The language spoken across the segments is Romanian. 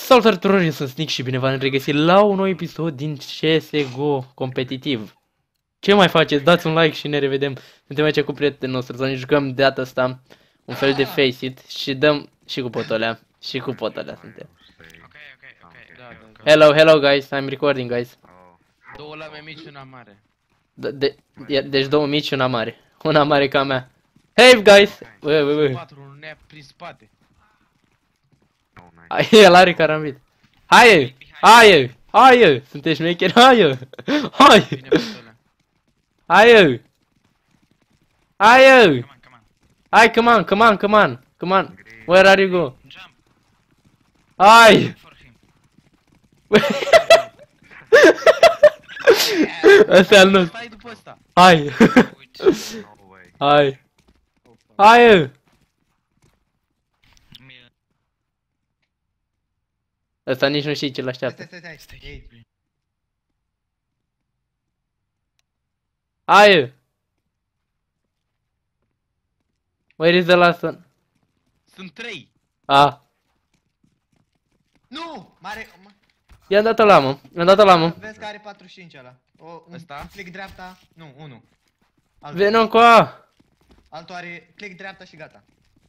Salutare tuturor, eu sunt Snick și bine v-am regăsit la un nou episod din CSGO competitiv. Ce mai faceți? Dați un like și ne revedem. Suntem aici cu prietenul nostru, să ne jucăm de data asta un fel de Face It și dăm și cu potolea. Și cu potolea suntem. Ok. Hello guys, I'm recording guys. Două lame mici și una mare. Deci două mici și una mare. Una mare ca mea. Hey guys! Bă. Patru, un nea prin spate. El are carambit. Hai! Sunteți șmecheri? Hai! Bine, potolea. Hai, come on. Where are you go? Hai! Ăsta e al nostru. Stai după ăsta. Hai! Hai! Ăsta nici nu știe ce l-așteaptă. Stai. Hai! Where is the last one? Sunt trei. Nu! Mare... I-am dat-o la mă. Vezi că are 45 ăla. Un Ăsta? click dreapta. Nu, unul. Venom cu A! Altul are click dreapta și gata.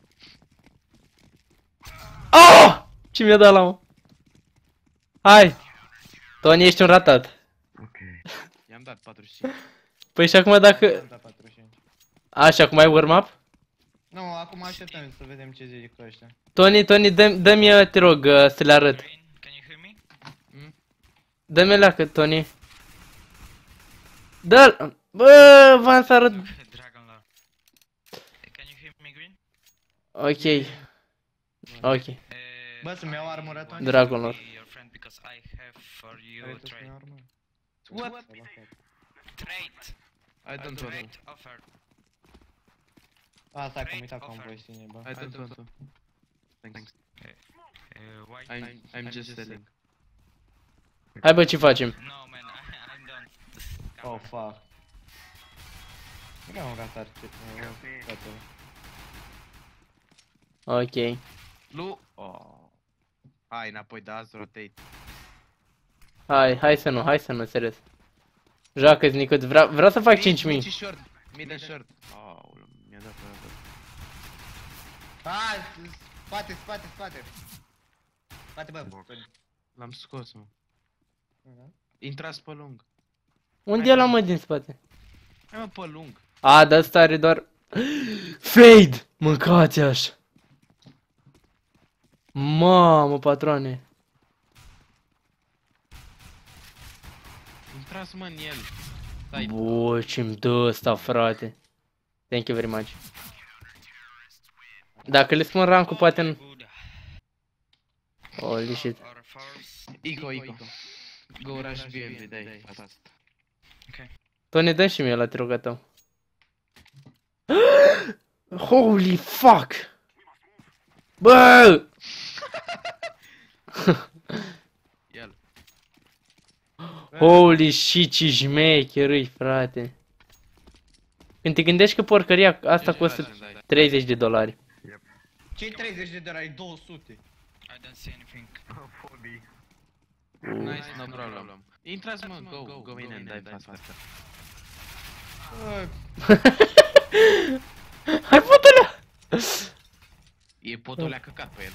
Oh! Ce mi-a dat la mă? Hai! Tony, ești un ratat. I-am dat 45. Păi și acum dacă... Am dat 45. Așa, acum ai warm-up? Nu, acum așteptăm să vedem ce zic cu ăștia. Tony, dă-mi, te rog, să le arăt. Dă-mi leacă, Tony. Dă-l! Bă, v-am să arăt. Ok. Bă, să-mi iau armură, Tony? Dragonlord. Vrei tu să-mi iau armură? What? I don't want to. Stai că am uitat că am voie sine, bă. I don't want to. Thanks. I'm just selling. Hai bă, ce facem? Oh, fuck. Nu am ratat. Ok. Lu. Oh. Hai înapoi, dați rotate. Hai să nu, serios. Joacă-ți, Nicuț, vreau să fac 5000. Mid și short. Mid and short. Aoleu, mi-a dat ăla. Hai, spate. Spate, bă. L-am scos, mă. Intrați pe lung. Unde e la mă din spate? Hai mă pe lung. Dar ăsta are doar... Fade! Mâncați așa. Mamă, patroane. Intrați mă în el. Stai. Bă, ce-mi dă ăsta, frate. Thank you very much. Dacă le spun rankul, poate nu... Holy shit. Ico. Go rush BMV, dai, fast. Tony, dă și mie la te tău. Holy fuck! Bă! Ia-l. Holy shit, ce șmecherui, frate. Când te gândești că porcăria asta costă $30. Ce-i 30 de dolari? 200. I don't see anything. Nice, no problem. Intrați mă, go in and dive faster. Hai, potolea! E potolea căcat pe el.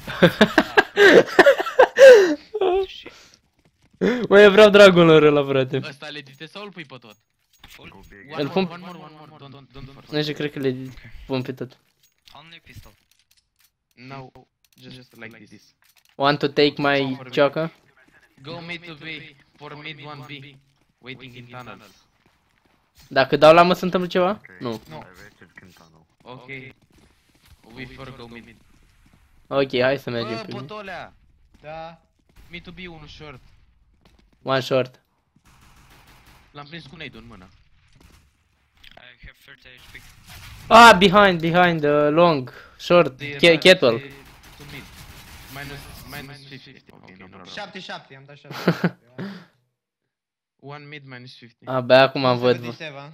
Mă, eu vreau Dragonlord ăla, frate. Ăsta legit sau îl pui pe tot? Îl pun... One more, don't force. Nu știu, cred că le pun pe tot. Only pistol. No, just like this. Want to take my choco? Go mid to B, for mid 1B. Waiting in tunnels. Dacă dau la mă se întâmplă ceva? Nu. Ok. We for go mid. Ok, hai să mergem Bă, pe mine. potolea! Da. Mid to B, unul short. One short. L-am prins cu nade în mână. I have 30 HP. Behind, long, short, kettle. To mid. Minus 50. Ok, no problem. 7, am dat 7. One mid, minus 50. Abia acum am văd. 37.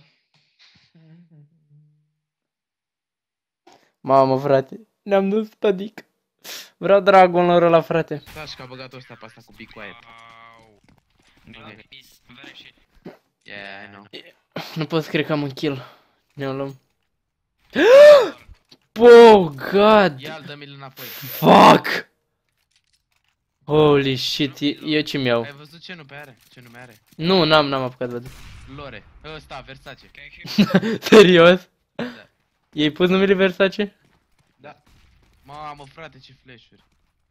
Mamă, frate, ne-am dus tădic. Vreau Dragonlord ăla, frate. Da, și că a băgat-o ăsta pe asta cu Be Quiet. Wow. Milan is very shit. Yeah, I know. Nu pot să cred că am un kill. Ne-o luăm. Oh, God! Ia-l, dă-mi-l înapoi. Fuck! Holy shit, eu ce mi-au? Ai văzut ce nume are? Ce nume are? Nu, n-am apucat, văd. Lore. Ăsta, Versace. Can you hear me? Serios? Da. I-ai pus numele Versace? Da. Mamă, frate, ce flash-uri.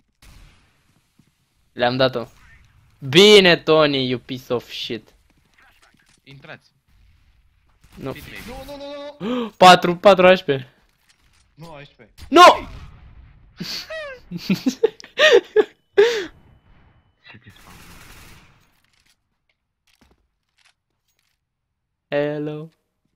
Le-am dat-o. Bine, Tony, you piece of shit. Intrați. Nu. Speedmate. Nu. 4 HP. Nu, 11. Nu! Hello.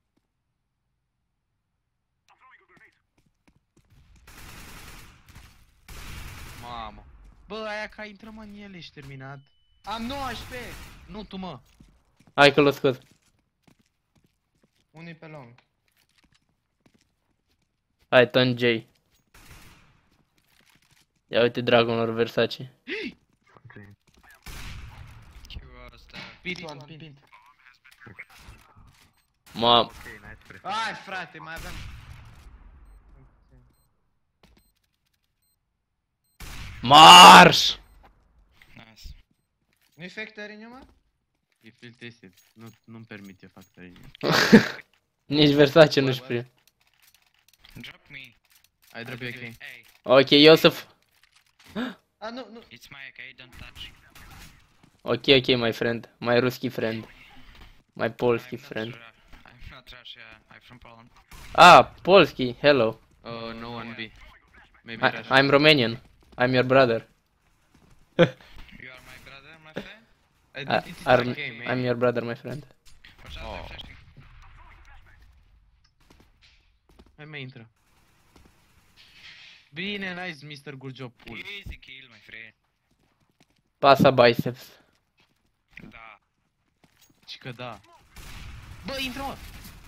Mamă. Bă, aia ca intră mă în el, ești terminat. Am 19. Nu tu, mă. Hai că l-o scot. Unul pe long. Hai, Ton J. Ia uite Dragonlord Versace. He was there. Pit one, pit. Mam. Hai, frate, mai avem. Marș! Nice. Nu-i factory numai? E field tested. Nu-mi permit eu factory. Nici Versace nu știu. Drop me. Ai drop ok. Hey, Ok, eu să A, nu. it's my AK, don't touch. Ok, my friend. My Ruski friend. My Polski I'm not friend. I'm not Russia, I'm from Poland. Ah, Polski, hello. No one B. Maybe Russia. I'm Romanian. I'm your brother. You are my brother, my friend? I'm your brother, my friend. Watch out, Oh. I'm flashing. Hai mai intră. Bine, nice, Mr. Gurjo Pool. Easy kill, my friend. Pasa biceps. Da. Și că da. Bă, intră, mă!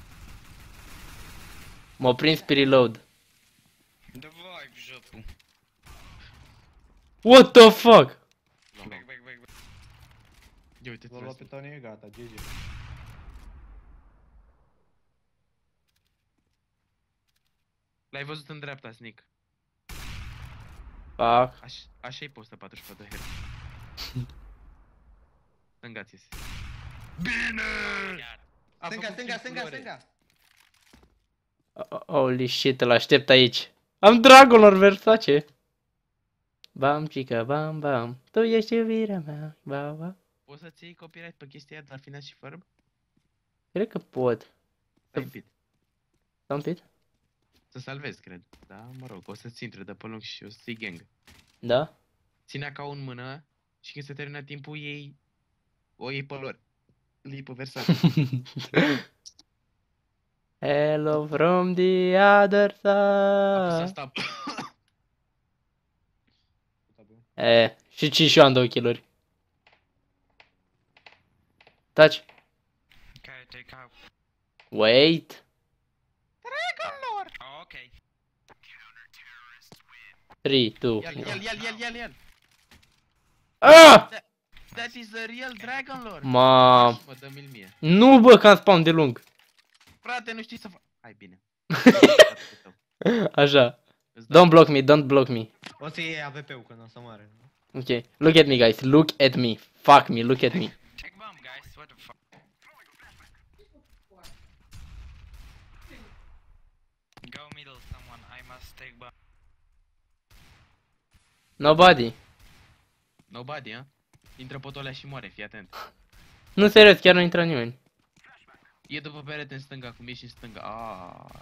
M-a prins pe reload. Давай в жопу. What the fuck? Back. Ia uite, L-a luat pe Tony, e gata, GG. L-ai văzut în dreapta, Sneak. Fuck. Așa-i postă 44 de Hz. Stânga-ți iese. Bine! A Stânga, făcut stânga, kill stânga, Flore. stânga. Holy shit, îl aștept aici. Am Dragonlord Versace. Bam, chica, bam, bam. Tu ești iubirea mea. Ba, ba. Poți să-ți iei copyright pe chestia aia, dar final și fără? Cred că pot. Stai un pic. Stai un pic? Să salvezi, cred. Da, mă rog, o să-ți intre de pe lung și o să-ți gang. Da? Ținea ca în mână și când se termina timpul o iei pe lor. Îl iei pe Versace. Hello from the other Apăsa side. asta. Și eu am 2 kill-uri. Taci. Okay, take out. Wait. Oh, okay. 3, 2, Ia-l. Ah! That is the real Dragonlord. Mam. Mă, dă-mi-l mie. Nu, bă, că am spawn de lung. Frate, nu știi să fac. Hai bine. Așa. Îți dau. Don't block me, don't block me. O să iei AVP-ul când o să moare. Ok. Look at me, guys. Look at me. Fuck me, look at me. Take bomb, guys. What the fuck? Go middle, someone. I must take bomb. Nobody. Nobody, ha? Intră potolea și moare, fii atent. Nu, serios, chiar nu intră nimeni. E după perete în stânga, cum ești în stânga. Aaaa.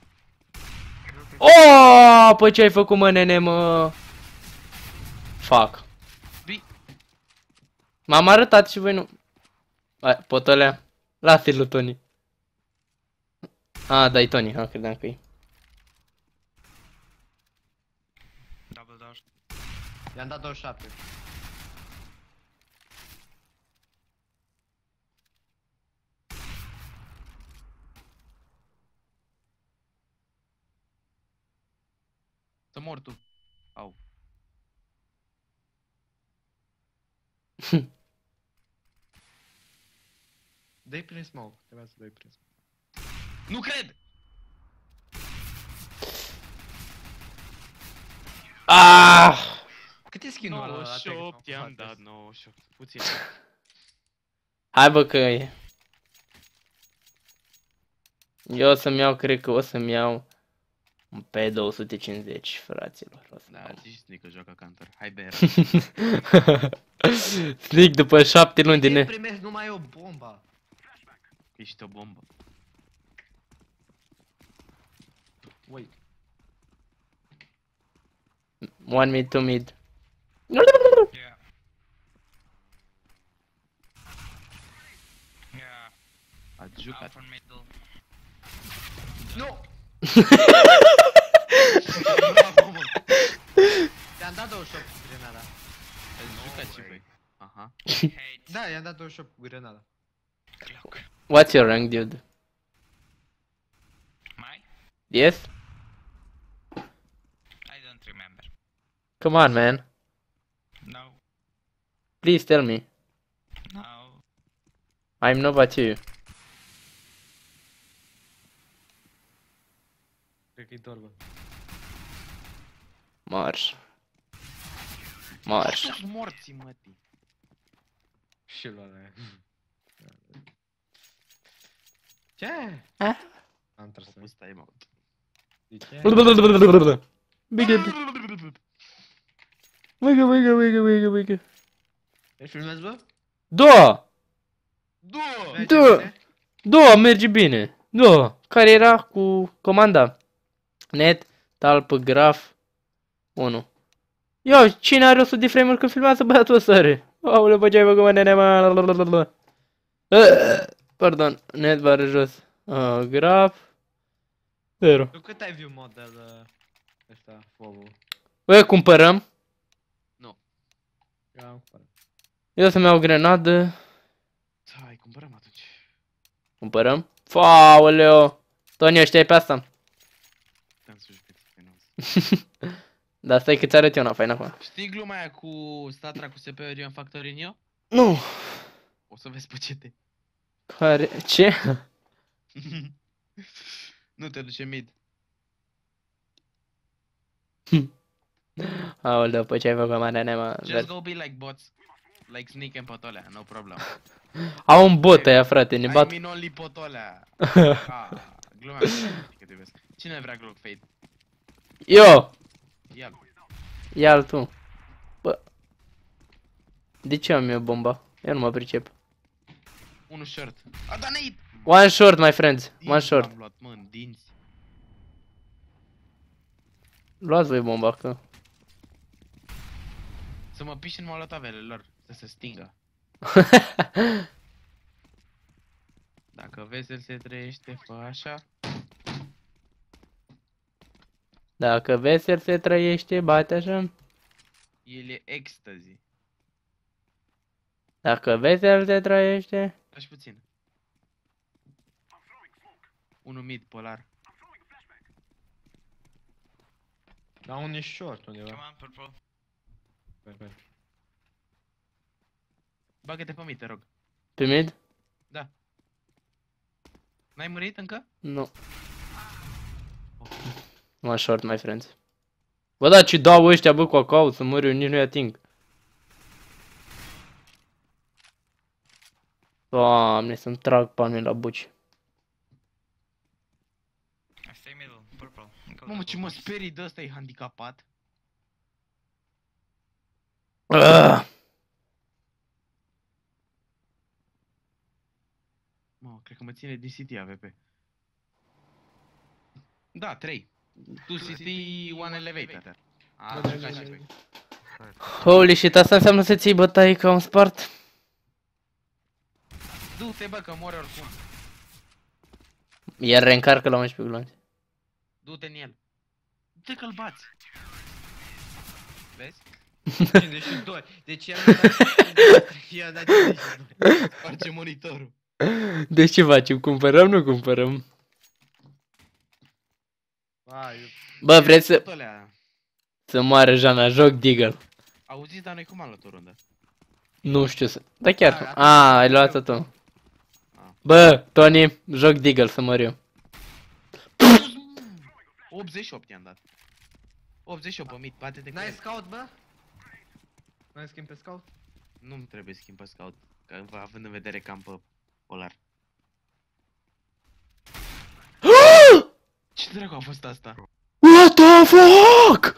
Oh, păi ce ai făcut, mă, nene, mă? Fuck. M-am arătat și voi nu... Hai, potolea. Lasă-l lui Tony. Ah, dai Tony, ha, credeam că e. Double door. I-am dat 27. Să mor tu. Au. Dă-i prin smoke. Trebuia să dai prin smoke. Nu cred! Ah! Cât e skin-ul ăla? la Attack 98, of i-am Hunters? dat 98. Puțin. Hai bă că e. Eu o să-mi iau, cred că o să-mi iau un P250, fraților. O să Da, iau. zici Sneak că joacă Counter. Hai BR. Sneak după 7 luni din Ce ne... primești numai o bombă? Ești o bombă. Wait. 1 mid, 2 mid. Yeah. Yeah. A Out jucat. from middle. Nu! Te-am dat 28 cu grenada. A jucat și băi. Aha. Hate. Da, i-am dat 28 cu grenada. Glock. What's your rank, dude? My? Yes? I don't remember. Come on, man. No. Please tell me. No. I'm not about you. Cred că-i torbă. Marș. Marș. Toți morții, mătii. Și lua la ea. Ce? Ah? Am tras. Pus time-out. De ce? Bigă. Bigă. Îi filmezi, bă? Da! Două! Merge Da. bine? Da, merge bine. Da. Care era cu comanda? Net, talp, graf, 1. Ia, cine are 100 de frame-uri când filmează băiatul ăsta are? Aoleu, bă, ce ai făcut, mă, nene, mă? Pardon, net, bară jos. Graf. 0. Tu cât ai view model ăsta, FOV-ul? Bă, cumpărăm. Eu am cumpărat. Eu o să-mi iau grenadă. Hai, cumpărăm atunci. Cumpărăm. Aoleu. Tony, ăștia e pe asta. Te-am să jucat pe noi. Dar stai că ți arăt eu una faină acum. Știi gluma aia cu statra cu CPU-uri în Factorinio? Nu. O să vezi pe CT. Care? Ce? Nu te duce mid. Aoleu, pe ce ai făcut, mă, nene, mă? Just go be like bots. Like Sneak and Potolea, no problem. Au un bot aia, frate, ne I bat. mean only Potolea. Glumea că te vezi. Cine vrea Glock Fade? Eu! Ia-l. Ia-l tu. Bă. De ce am eu bomba? Eu nu mă pricep. Unul short. A, da, nade! One short, my friends. One Dinți short. am luat, mă, în dinți. Luați voi bomba, că... Să mă piși în molotavele lor. Să se stingă. Dacă vesel se trăiește, fă așa. Dacă vesel se trăiește, bate așa. El e ecstasy. Dacă vesel se trăiește... Lași puțin. Unul mid, polar. Dar un e short Come undeva. on, purple. Bagă-te pe mid, te rog. Pe mid? Da. N-ai murit încă? Nu. One short, my friends. Bă, da, ce dau ăștia, bă, cu acau, să mor eu, nici nu-i ating. Doamne, să-mi trag palme la buci. I stay middle, purple. Go Mamă, to ce mă purple. sperii de ăsta, e handicapat. Mă, cred că mă ține DCT AVP. Da, 3. Tu CT, one elevator. A, jucat și voi. Holy shit, asta înseamnă să ții bătaie ca un spart? Du-te, bă, că mori oricum. El reîncarcă la 11 glonțe. Du-te în el. Du-te că-l bați. Vezi? 52. Deci i-a dat 52. Face monitorul. Deci ce facem? Cumpărăm, nu cumpărăm? Vai, Bă, vreți să... Potolea. Să moară Jana, joc Deagle. Auziți, dar noi cum am luat o rundă? Nu știu să... Da chiar... Da, A, ai luat-o tu. Ah. Bă, Tony, joc Deagle să mor eu. 88 i-am dat. 88 pe mid, bate-te cu N-ai el. scout, bă? N-ai schimb pe scout? Nu-mi trebuie schimb pe scout, că având în vedere că am pe polar. Ce dracu a fost asta? What the fuck?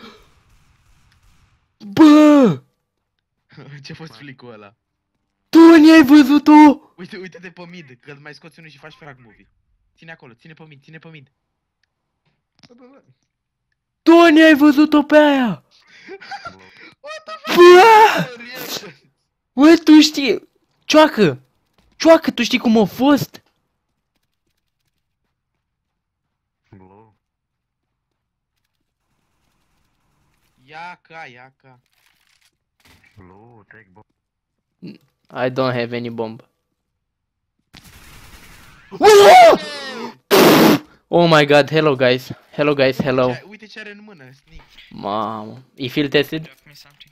Bă! Ce-a fost flicul ăla? Tony, ai văzut-o? Uite, uite-te pe mid, că mai scoți unul și faci frag movie. Ține acolo, ține pe mid, ține pe mid. Bă. Tony, ai văzut-o pe aia? What the Bă! fuck? Bă, tu știi... Cioacă! Cioacă, tu știi cum a fost? Ia ca. I don't have any bomb. Oh my god, hello guys. Hello guys, hello. Uite ce are în mână, sneak. Mamă. E field tested? Drop me something.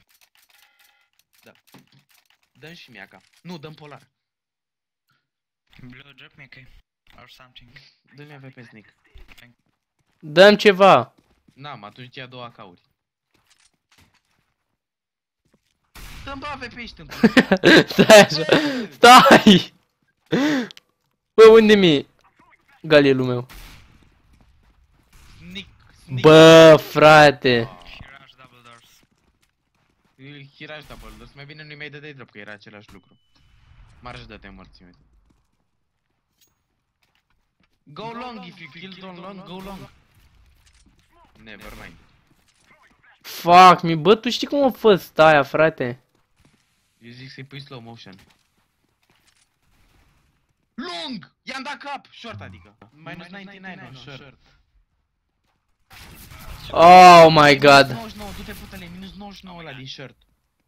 Dăm și mie ca. Nu, dăm polar. Blue, drop me okay. Or something. Dă-mi AVP sneak. Dăm ceva. N-am, atunci ia două AK-uri. Dăm pe AVP, ești în Stai așa. Stai! Bă, unde mi-e galilul meu? Sneak. Bă, frate. He rush double doors. Hiraj double doors. Mai bine nu-i mai dădeai drop, că era același lucru. Marș dă-te morți, uite. Go long if you kill don't long, go long. Never mind. Fuck me, bă, tu știi cum a fost aia, frate? Eu zic să-i pui slow motion. Lung! I-am dat cap! Short adică. Minus 99 on short. Oh my god. Minus 99, du-te putele, minus 99 ăla din short.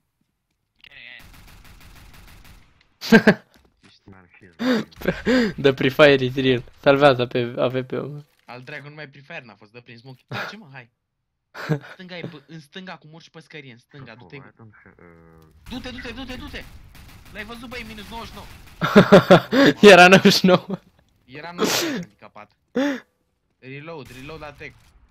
The Pre-Fire is real. Salvează pe AVP-ul. Al dracu, numai Pre-Fire n-a fost, dă prin smoke. Trage mă, hai. Stânga e, în stânga, cum urci pe scărie, în stânga, du-te. Du-te. L-ai văzut, băi, minus 99. Era 99. Era 99 handicapat. Reload la tech.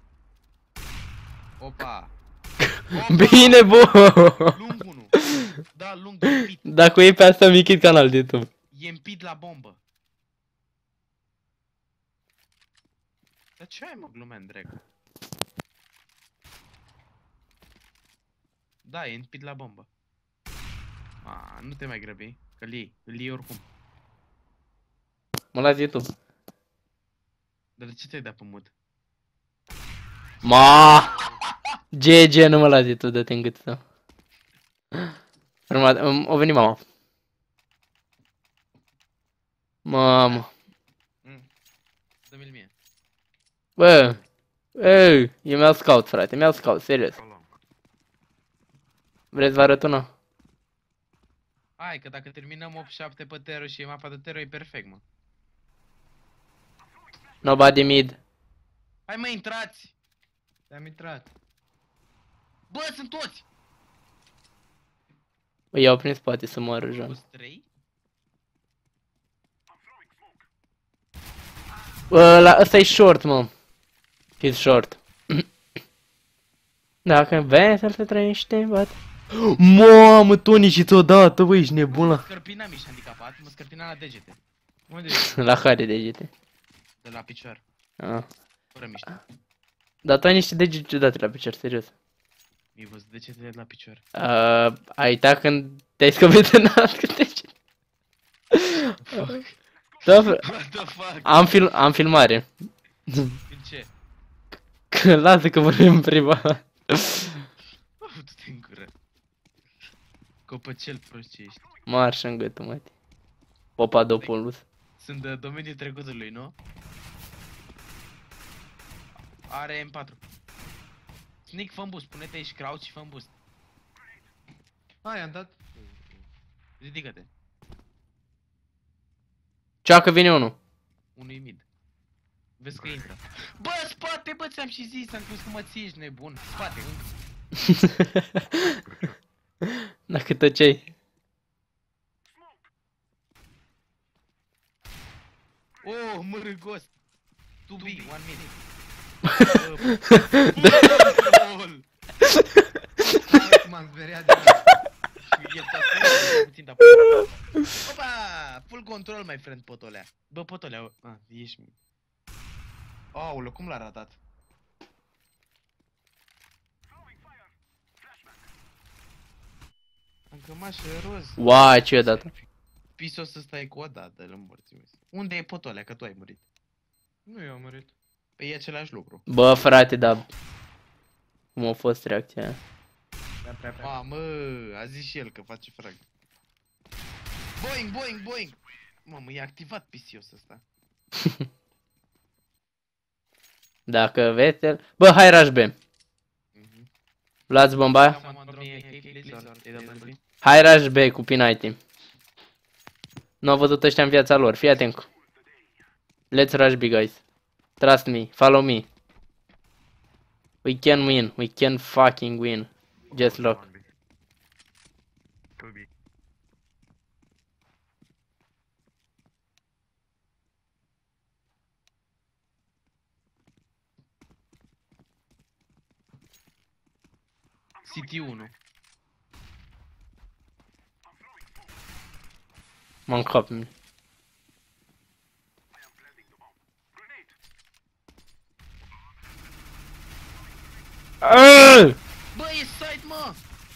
Opa. Bine, bă. Lung 1. Da, lung, e împit. Dacă e pe asta, mi închid canal de YouTube. E împit la bombă. Dar ce ai, mă, glumean, dracu? Da, e împit la bombă. A, nu te mai grăbi, că îl iei oricum. Mă las YouTube. Dar de ce te-ai dat pe mut? Ma! GG, nu mă las YouTube, dă-te în gât să. O veni mama. Mamă. Dă-mi-l mie. Bă. Ei, eu mi-au scout, frate, mi-au scout, serios. Vreți să vă arăt una? Hai, că dacă terminăm 8-7 pe Tero și e mapa de Tero, e perfect, mă. Nobody mid. Hai, mă, intrați! Te-am intrat. Bă, sunt toți! Îi iau prin spate să moară, Jean. Plus 3? Ăsta e short, mă. He's short. Dacă vrei să-l se trăiește, bate. Mamă, Tony, și ți-o dată, băi, ești nebun la... Scărpina mi-și handicapat, mă scărpina la degete. Unde ești? La care degete? De la picior, Ah. fără mișto. Dar tu ai niște degete ciudate la picior, serios. Mi-ai văzut degetele de la picior. Ai uitat când te-ai scăpit în alt cu degete. Da, What the fuck? am filmare. În ce? Lasă că vorbim în privat. Du-te în gură. Copăcel prost ce ești. Marș în gâtul, mă. Papadopoulos. Sunt de domeniul trecutului, nu? Are M4. Sneak, fă-mi boost, pune-te aici crouch și fă-mi boost. Hai, am dat. Ridică-te. Ceacă vine unul. Unui mid. Vezi că intră. Bă, spate, bă, ți-am și zis, am crezut că mă ții, ești nebun. Spate, încă. Dacă tăceai. Oh, mără ghost. 2B, 1 minute. Gol! M-am speriat de asta. El te-a puțin, dar... Opa! Full control, my friend, Potolea. Bă, Potolea, ești... Aoleu, cum l-a ratat? Am cămașă roz. Uai, ce dată. Pis o să stai cu o dată, îl îmbărțim. Unde e Potolea, că tu ai murit? Nu eu am murit. Păi e același lucru. Bă, frate, dar... Cum a fost reacția aia? Prea. Mamă, a zis și el că face frag. Boing, boing, boing! Mamă, e activat pisios ăsta. Dacă Vettel... Bă, hai rush B. Luați bomba. Hai rush B cu P90. Nu au văzut ăștia în viața lor, fii atent. Let's rush B, guys. Trust me, follow me. We can win, we can fucking win. Just look. 2B. City 1. Mă încap. Bă, e side, mă!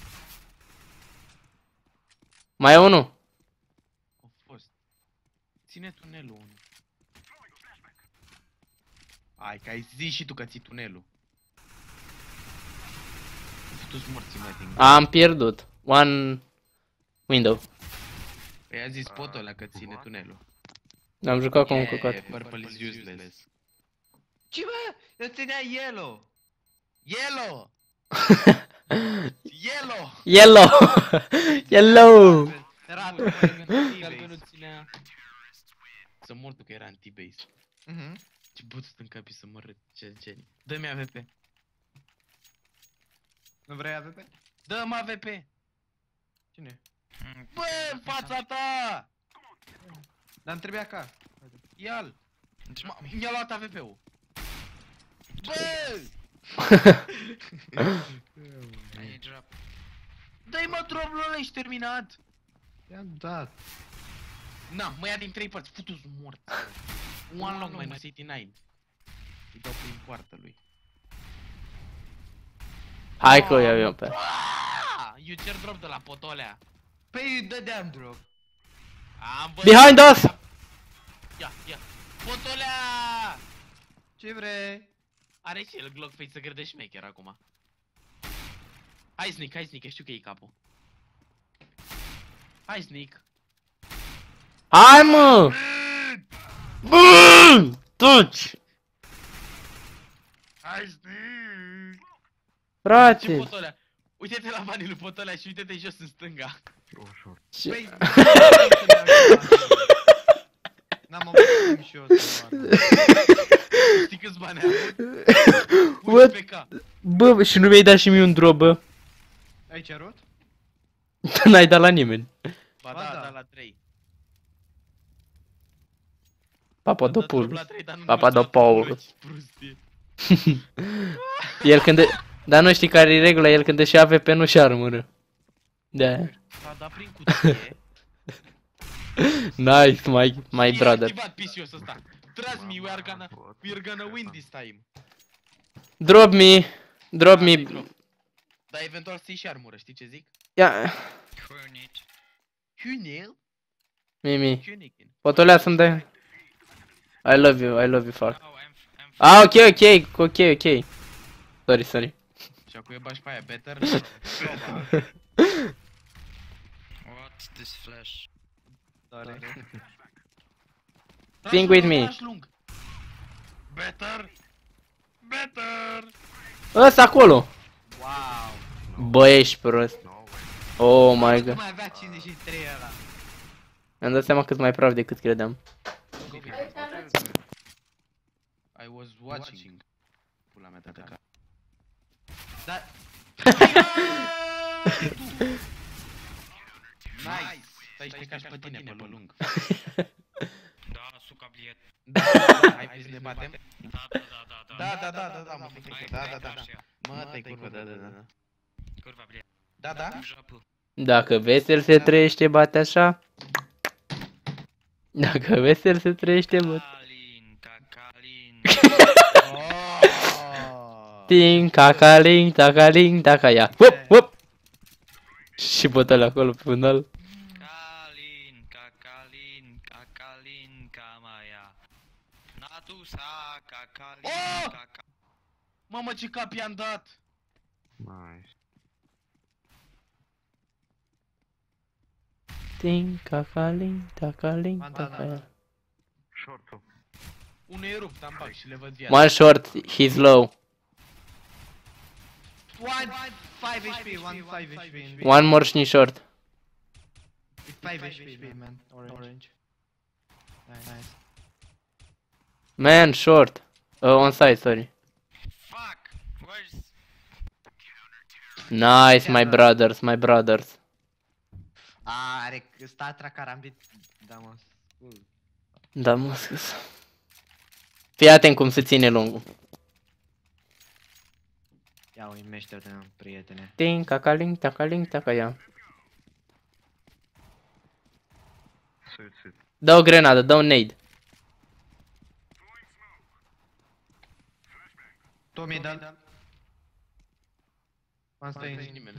Mai e unul? A fost. Ține tunelul 1. Hai, că ai zis și tu că ții tunelul. Tu-s morții, mă, din gură. Am pierdut. One window. Păi a zis potul ăla că ține tunelul. Am jucat cu un căcat. Purple is useless. Ce bă? Eu ținea yellow! Yellow! Yellow! Yellow! Yellow! Ratul, galbenul ținea... Să mor tu că era anti-base. Ce bătut în capi să mă răceni. Dă-mi AVP. Nu vrei AVP? Dă-mi AVP! Cine? Bă, în fața ta! Dar îmi trebuia ca. Ia-l! Mi-a luat AVP-ul. Bă! I drop. Dă-i mă drop-ul ăla, ești terminat! I-am dat. Na, mă ia din 3 părți, futu-s mort. One long minus 89. Îi dau prin poartă lui. Hai că o iau eu pe. Eu cer drop de la potolea. Păi îi dădeam drop. Am bătut. Behind us! Ia, ia. Potolea! Ce vrei? Are și el Glock face să crede șmecher acum. Hai sneak, știu că e capul. Hai sneak. Hai mă! Bă! Tuci! Hai sneak! Ce Frate! potolea? Uite-te la banii lui potolea și uite-te jos în stânga. Ce- Păi, n-am avut și eu să moară. Știi câți bani am? What? 11k. Bă, și nu mi-ai dat și mie un drop, bă? Ai cerut? N-ai dat la nimeni. Ba Ba da, da. da la 3. Papadopoulou. Papadopoulou. El când... Dar nu știi care e regula, el când își AVP nu și armură. De-aia. A dat prin cutie. Nice, my E brother. activat pisios ăsta. Trust me, we're gonna win this time. Drop me. Drop me. Dar eventual să-i și armură, știi ce zic? Ia. Who need? Hunil? Mimi. Hunikin. Potolea să-mi dai. I love you, fuck. Oh, I'm Ah, ok. Sorry. Și acum e bași pe aia, better. What? This flash. Doare. Think with me. Better. Ăsta acolo. Wow. Bă, ești prost. Oh my Nu god. mai avea 53 ăla. Mi-am dat seama cât mai praf decât credeam. I was watching. Pula mea de cap. Dar... Nice! Stai și te cași pe tine pe lung. Da, suca, bliet. Da, hai vrei să ne batem? Da. Mă, te Hai, da. așa. Mă, te curvă, da. Curva, bliet. Da? Japă. Dacă vesel se trăiește, bate așa. Dacă vesel se trăiește, bate. Calin. Oh! Ting, cacaling, tacaling, tacaia. Hop, hop. Și bătăle acolo pe fundal. Calin, camaya. Natusa, cacalin, Oh! caca. Mamă, ce cap i-am dat! Nice. Ting, cacaling, tacaling, Bandana. tacaia. Short-ul. Unul e rupt, am bag și le văd viața. One short, he's low. 5 HP, 5 HP. One more shni short. It's 5 HP, man. Orange. Nice. Man, short. On side, sorry. Fuck! Where's... Nice, my brothers. Are statra carambit. Da, mă. Da, mă scuz. Fii atent cum se ține lungul. Ia uimește-te, prietene. Ting, cacaling, tacaling, tacaia. Suicid. Dă o grenadă, dă un nade. Tu middle. One Nu e stay. nimeni.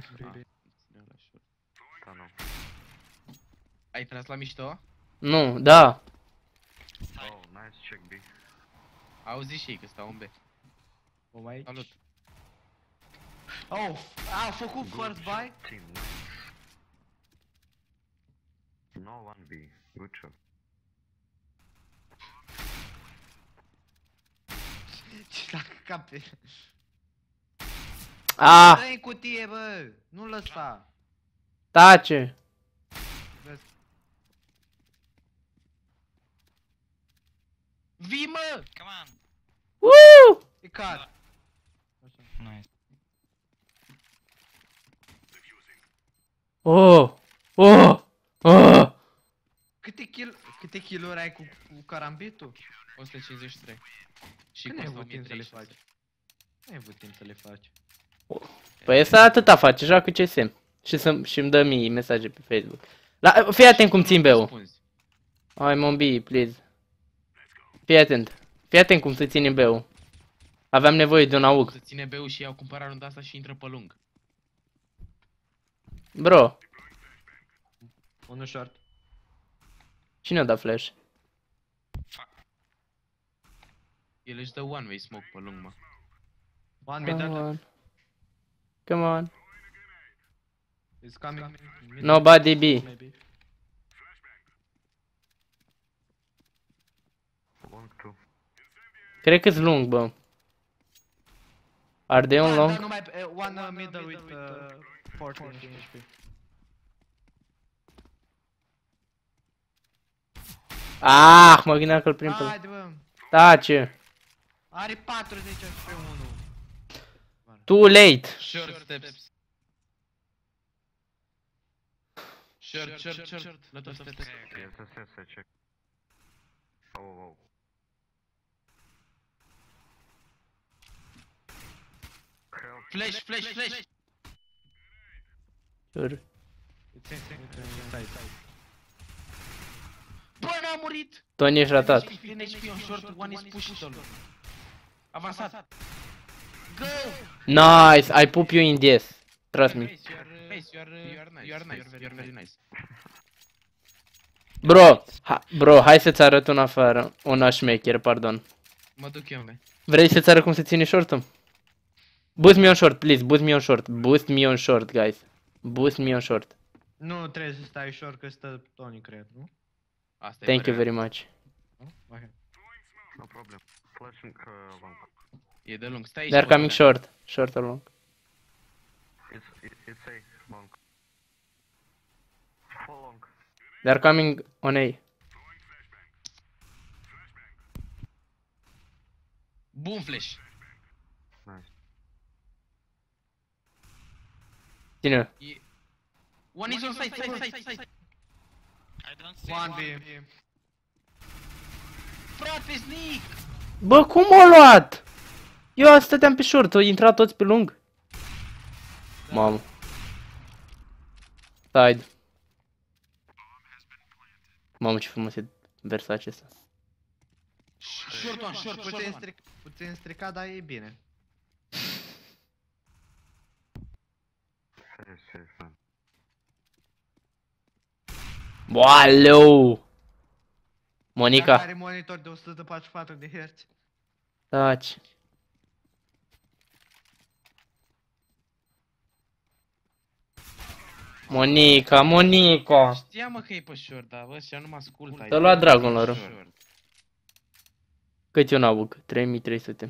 Da, nu. Ai tras la mișto? Nu, da. Oh, nice check B. Auzi și ei că stau în B. O mai Salut. Oh, a făcut first buy? Team. No 1B. Good job. Ce dacă cape. Ah, Dă-i în cutie, bă! Nu lăsa! tace. Vezi? Vii, mă! Come on! Woo! E cat! Nice. Oh, oh, oh. Câte kill-uri ai cu carambitul? 153. Și Când ai costă avut timp să le 1036. faci? Nu ai avut timp să le faci. Păi ăsta atâta face, joacă CSM. Și îmi dă mie mesaje pe Facebook. Fii atent cum țin B-ul. Răspunzi. I'm on B, please. Fii atent. Fii atent cum se ține B-ul. Aveam nevoie de un AUG. Să ține B-ul și iau cumpărat runda asta și intră pe lung. Bro, Unul short. cine a dat flash? El își dă one way smoke pe lung, mă. One Come middle. on. Come on. Is coming. Nobody B. Maybe. Long 2. Cred că-s lung, bă. Are they on Da, long? numai one middle with 14 HP. Ah, mă gândeam că-l prind pe... Haide, bă. Tace. Are 40 HP 1. Too late. Short steps. Short. La tot steps. Yes, check. Oh. Help. Flash. Sure. Bă, n-a murit! Tony ești ratat. Vine HP on short, one is pushed all. Avansat. Go! Nice, I poop you in this. Trust me. You are nice, you are very nice. Bro, hai să-ți arăt un afară. Un șmecher, pardon. Mă duc eu, mă. Vrei să-ți arăt cum se ține short-ul? Boost me on short, please, boost me on short. Boost me on short, guys. Boost me on short. Nu trebuie să stai short că stă Tony, cred, nu? Asta e Thank you părerea. very much. Ok. No problem. Flashing long. E de lung, stai aici. They're coming short. Short or long. It's A. Long. Full long. They're coming on A. Boom flash. Nice. Ține. One is on side. I don't see One B. frate, sneak! Bă, cum m-a luat? Eu stăteam pe short, au intrat toți pe lung. Mamă. Side. Mamă, ce frumos e Versace ăsta. Short one, short one. Puțin stricat, dar e bine. Safe, man. Boaleu! Dacă Monica. are monitor de 144 de Hz. Taci. Monica. Știam, mă, că e pe short, dar bă, și nu mă ascultă. Te-a luat Dragon lor. Cât eu n-abuc? 3300.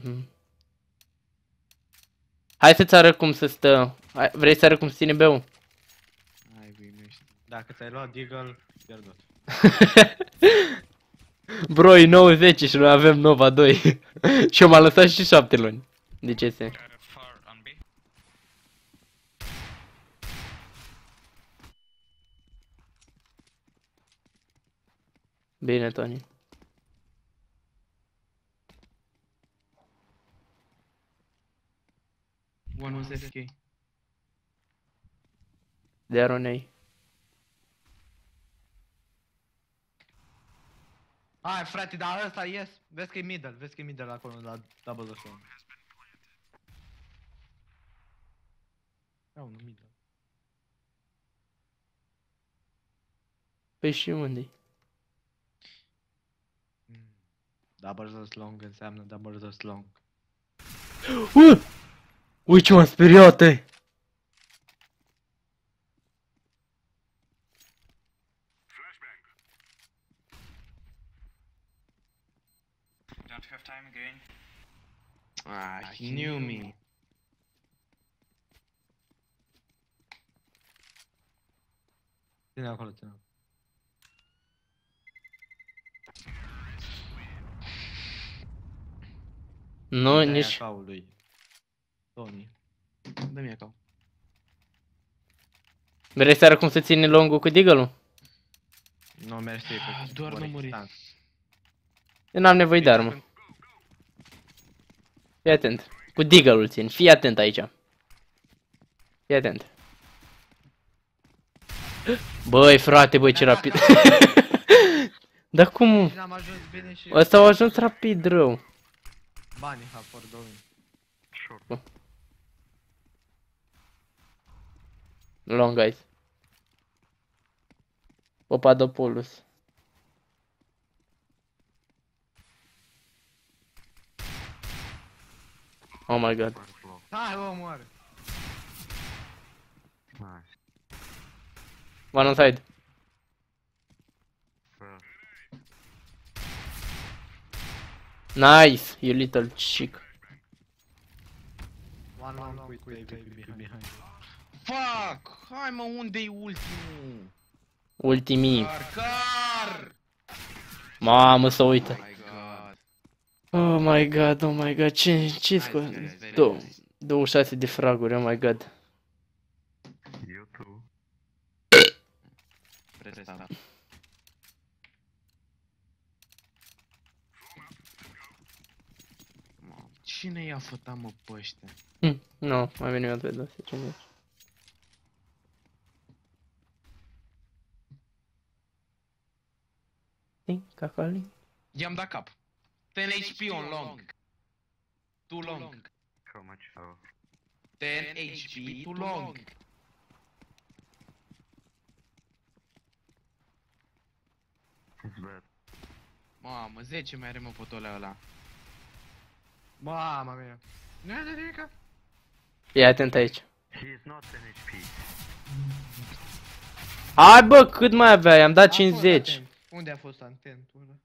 Hai să-ți arăt cum să stă. Vrei să arăt cum se ține B-ul? Hai, băi, nu știu. Dacă ți-ai luat Deagle, pierdut. Bro, e 90 și noi avem Nova 2. Și eu m-am lăsat și 7 luni. De ce se? Got it far on B. Bine, Tony. One was FK. De Aronei. Hai frate, dar ăsta yes. Vezi că e middle, vezi că e middle acolo la double zone. Da, nu middle. Păi și unde-i? Double zone long înseamnă double zone long. Ui, ce m-am speriat, e! Don't have time again. Ah, he knew me. Ține acolo, ține. Nu, nici... Lui Tony. Dă-mi acau. Vrei să arăt cum se ține longul cu Deagle-ul? Nu mergi pe Doar nu muri. Eu n-am nevoie de armă. Fii atent. Cu Deagle-ul țin. Fii atent aici. Fii atent. Băi, frate, băi, ce rapid. Dar cum? N-am ajuns bine și... Ăsta a ajuns rapid rău. Banii ha for going. Short. Long, guys. Papadopoulos. Oh my god. One floor. Hai, bă, moare. Nice. One on side. First. Nice, you little chick. One long with baby behind. Fuck! Hai mă, unde-i ultimul? Ultimii. Car! Mamă, să uită. Oh my god. Oh my god, ce scos? 26 de fraguri, oh my god. You too. Press tab. Mamă, cine i-a fătat, mă, pe ăștia? Nu, mai veni pe 12 minute. Cacali. I-am dat cap. 10 HP on long. Too long. How much? Oh. 10 HP too long. It's bad. Mamă, 10 mai are mă potolea ăla. Mamma mia. Nu e de nimica. Fii atent aici. He is not an HP. Hai bă, cât mai avea? I-am dat A fost 50. atent. Unde a fost antentul ăla?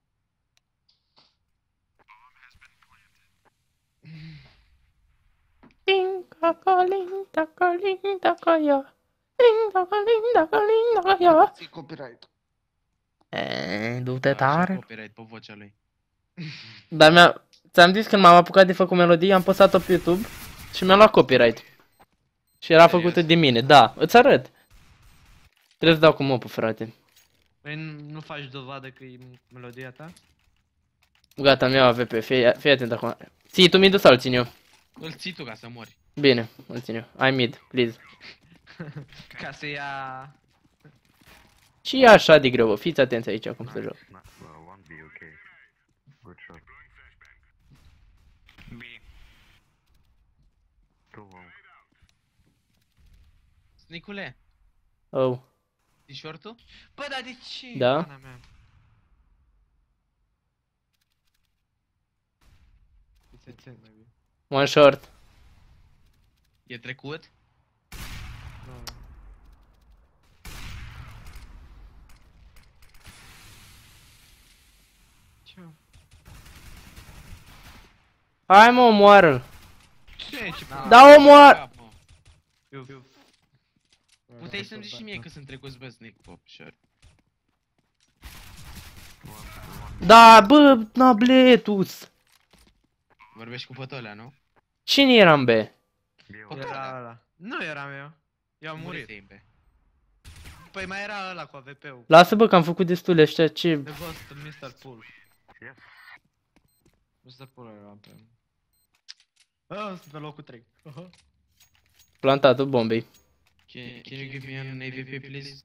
Ding, cacaling, tacaling, tacaia. Ding, tacaling, tacaling, tacaia. Ții copyright. Du-te Așa, tare. copyright pe vocea lui. Dar ți-am zis când m-am apucat de făcut melodii, am păsat-o pe YouTube și mi-a luat copyright. Și era Serios? făcută de mine, da, îți arăt. Trebuie să dau cu mopul, frate. Păi nu faci dovadă că e melodia ta? Gata, mi-au AVP, fii atent acum. Ții tu mid sau îl țin eu? Îl ții tu ca să mori. Bine, îl țin eu. I mid, please. Ca să ia... Și e așa de greu, bă. Fiți atenți aici cum să joc. One B, okay. Good shot. B. Two long. Nicule, Oh, e short-ul? Bă, dar de ce? Da? Pana mea? Țin, mai bine. one short. E trecut? Nu. Ce? Hai mă, omoară-l. Ce? Da, omoară! Cap, mă. Puteai să-mi zici și mie că sunt trecuți bă Snake Pop, sure. Da, bă, nabletus. Vorbești cu pătolea, nu? Cine era în B? B, one. Era ăla. Nu eram eu. Eu am murit. Murit. Pe. Păi mai era ăla cu AVP-ul. Lasă bă că am făcut destule ăștia, ce... The Ghost, Mr. Pool. Yes. Mr. Pool era pe... sunt pe locul 3. Plantatul bombei. Can you give me an AVP, please?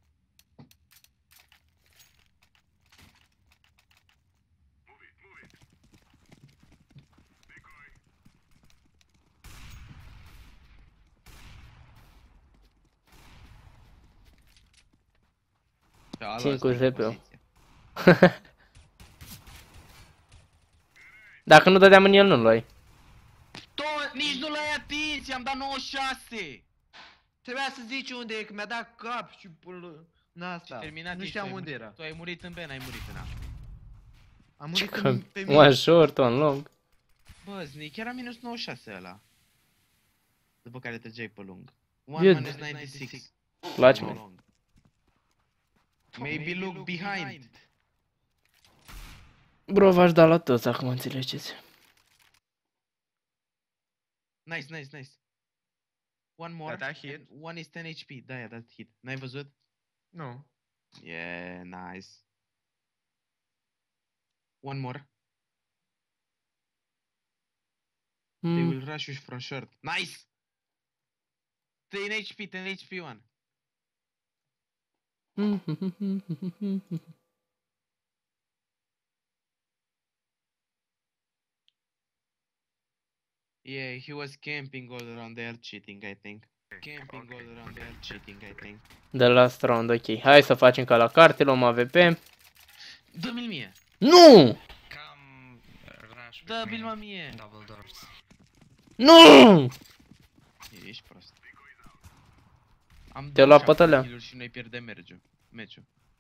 Da, Țin cu luați în ZP-ul. poziție. Dacă nu dădeam în el, nu-l luai. Tot, nici nu l-ai atins, i-am dat 96! Trebuia să zici unde e, că mi-a dat cap și pul... În asta. Terminat Nu ești, știam tu ai unde murit- era. Tu ai murit în B, n-ai murit în A. Am Ce murit că... pe mine. One short, one long. Bă, Sneak, era minus 96 ăla. După care trăgeai pe lung. One Eu- minus 96. Place No mie. long. Maybe look behind. Bro, v-aș da la toți acum, înțelegeți. Nice, nice, nice. One more. Da, hit. and One is 10 HP. Da, i-a dat hit. N-ai văzut? Nu. Yeah, nice. One more. They Mm. will rush you from short. Nice! 10 HP, 10 HP one. Yeah, he was camping all around there cheating, I think. Camping all around there cheating, I think. The last round, ok. Hai să facem ca la carte, luăm AVP. Dă-mi-l mie! Nu! Come rush with Dă-mi-l mă me. mie! Double doors. Nu! Ești prost. Am Te-a luat 27 pătălea. kill-uri și noi pierdem meciul.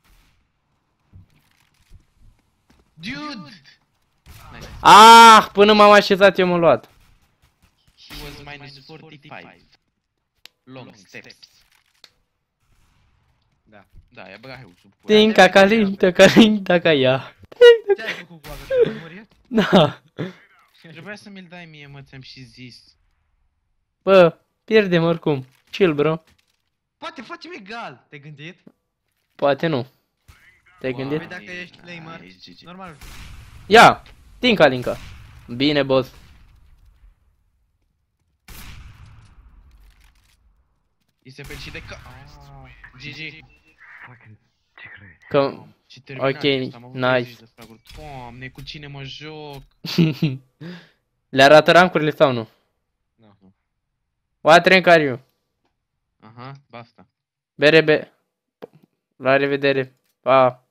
Dude! Nice. Ah, până m-am așezat eu m-am luat. He was minus 45. Long steps. Da. Da, i-a băgat heu sub pula. Tinca calinta calinta ca ea. Ce ai făcut cu AVP? Ai murit? Da. Trebuia să mi-l dai mie, mă, ți-am și zis. Bă, pierdem oricum. Chill, bro. Poate facem egal. Te-ai gândit? Poate nu. Te-ai gândit? Păi dacă ești Neymar, GG. normal. Ia! Tinca linca. Bine, boss. I se fel și de ca... GG. Fucking secret. Că... Și terminat. Ok, ăsta, am avut nice. 30 de fraguri. Doamne, cu cine mă joc? Le arată rancurile sau nu? Nu. What rank are you? Aha, basta. BRB. La revedere. Pa.